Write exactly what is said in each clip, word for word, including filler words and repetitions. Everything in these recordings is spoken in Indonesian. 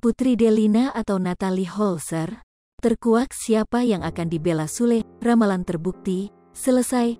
Putri Delina atau Natalie Holzer? Terkuak siapa yang akan dibela Sule? Ramalan terbukti, selesai.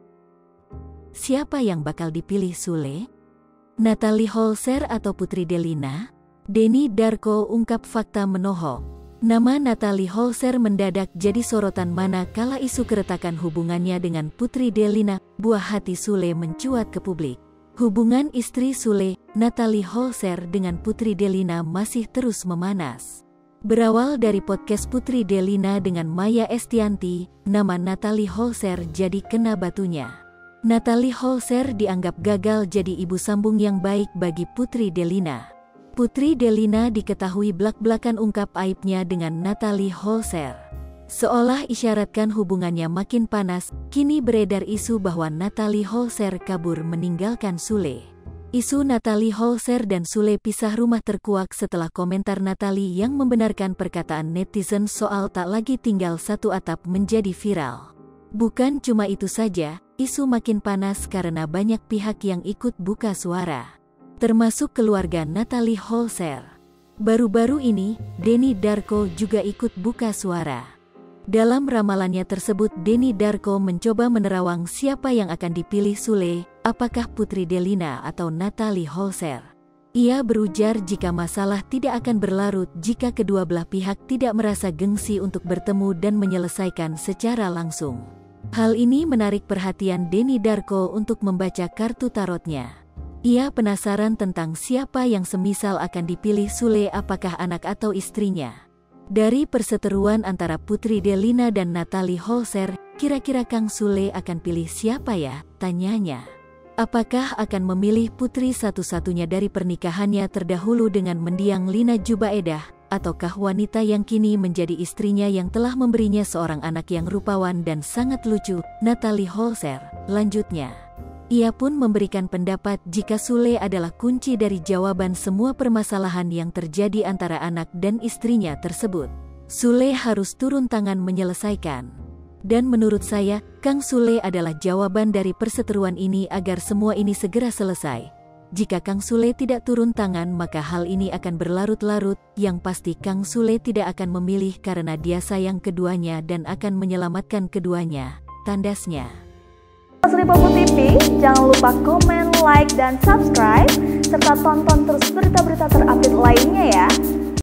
Siapa yang bakal dipilih Sule? Natalie Holzer atau Putri Delina? Denny Darko ungkap fakta menohok. Nama Natalie Holzer mendadak jadi sorotan manakala isu keretakan hubungannya dengan Putri Delina, buah hati Sule, mencuat ke publik. Hubungan istri Sule, Natalie Holzer dengan Putri Delina masih terus memanas. Berawal dari podcast Putri Delina dengan Maya Estianty, nama Natalie Holzer jadi kena batunya. Natalie Holzer dianggap gagal jadi ibu sambung yang baik bagi Putri Delina. Putri Delina diketahui blak-blakan ungkap aibnya dengan Natalie Holzer. Seolah isyaratkan hubungannya makin panas, kini beredar isu bahwa Natalie Holzer kabur meninggalkan Sule. Isu Natalie Holzer dan Sule pisah rumah terkuak setelah komentar Natalie yang membenarkan perkataan netizen soal tak lagi tinggal satu atap menjadi viral. Bukan cuma itu saja, isu makin panas karena banyak pihak yang ikut buka suara, termasuk keluarga Natalie Holzer. Baru-baru ini, Denny Darko juga ikut buka suara. Dalam ramalannya tersebut, Denny Darko mencoba menerawang siapa yang akan dipilih Sule, apakah Putri Delina atau Natalie Holzer. Ia berujar jika masalah tidak akan berlarut jika kedua belah pihak tidak merasa gengsi untuk bertemu dan menyelesaikan secara langsung. Hal ini menarik perhatian Denny Darko untuk membaca kartu tarotnya. Ia penasaran tentang siapa yang semisal akan dipilih Sule, apakah anak atau istrinya. Dari perseteruan antara Putri Delina dan Natalie Holzer, kira-kira Kang Sule akan pilih siapa ya? Tanyanya. Apakah akan memilih putri satu-satunya dari pernikahannya terdahulu dengan mendiang Lina Jubaedah, ataukah wanita yang kini menjadi istrinya yang telah memberinya seorang anak yang rupawan dan sangat lucu, Natalie Holzer? Lanjutnya, ia pun memberikan pendapat jika Sule adalah kunci dari jawaban semua permasalahan yang terjadi antara anak dan istrinya tersebut. Sule harus turun tangan menyelesaikan. Dan menurut saya, Kang Sule adalah jawaban dari perseteruan ini agar semua ini segera selesai. Jika Kang Sule tidak turun tangan, maka hal ini akan berlarut-larut. Yang pasti Kang Sule tidak akan memilih karena dia sayang keduanya dan akan menyelamatkan keduanya, tandasnya. Seripopo T V, jangan lupa komen, like, dan subscribe, serta tonton terus berita-berita terupdate lainnya ya.